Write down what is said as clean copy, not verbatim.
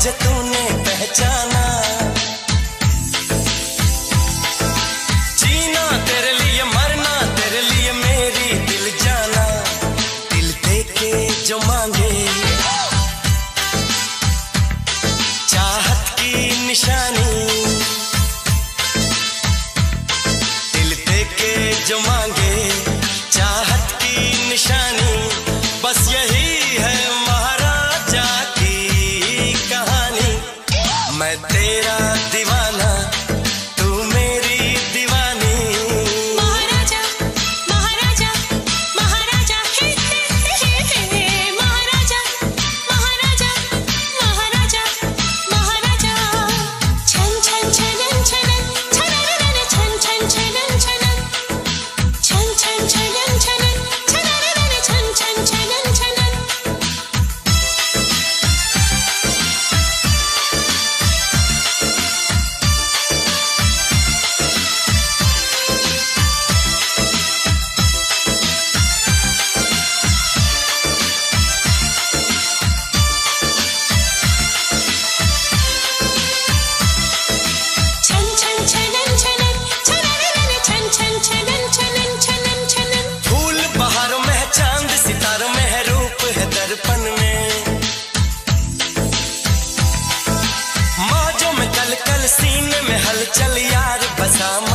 मुझे तूने पहचाना। जीना तेरे लिए, मरना तेरे लिए, मेरी दिल जाना। दिल देके जो मांगे चाहत की निशानी, दिल देके जो मांगे चाहत की निशानी, बस यही है महाराजा की कहानी। मैं तेरा दीवाना, तू मेरी दीवानी। महाराजा महाराजा महाराजा हे हे हे महाराजा महाराजा महाराजा महाराजा। छन छन छनन छनन छनन छन छन छनन छनन छन छन छनन छनन छनन छन छन छनन छनन। छन छन छनन छनन छनन छन छन छनन छनन छनन छनन। फूल बहारों में है, चांद सितारों में है, रूप है दर्पण में। मौजों में कल कल, सीने में हलचल, यार बसा